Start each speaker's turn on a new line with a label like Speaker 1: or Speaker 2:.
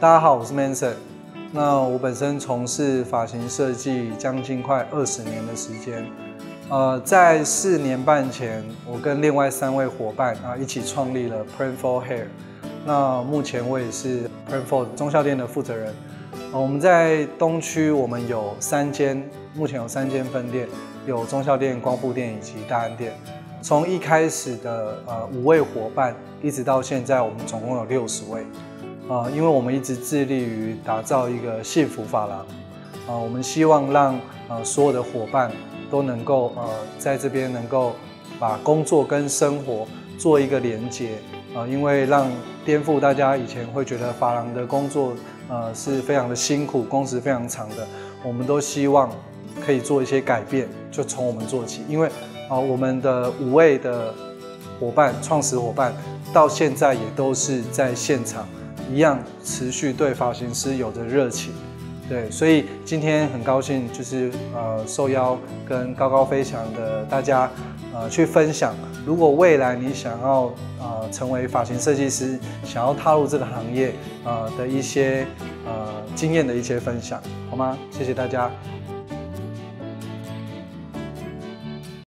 Speaker 1: 大家好，我是 Manson。那我本身从事发型设计将近快20年的时间。在4年半前，我跟另外3位伙伴一起创立了 Print4 Hair。那目前我也是 Print4 中校店的负责人。我们在东区，我们有目前有3间分店，有中校店、光复店以及大安店。从一开始的5位伙伴，一直到现在，我们总共有60位。因为我们一直致力于打造一个幸福发廊，我们希望让所有的伙伴都能够在这边能够把工作跟生活做一个连结，因为让颠覆大家以前会觉得发廊的工作是非常的辛苦，工时非常长的，我们都希望可以做一些改变，就从我们做起，因为我们的5位的伙伴，创始伙伴到现在也都是在现场。一样持续对发型师有着热情，对，所以今天很高兴，就是受邀跟高高飞翔的大家去分享，如果未来你想要成为发型设计师，想要踏入这个行业的一些经验的一些分享，好吗？谢谢大家。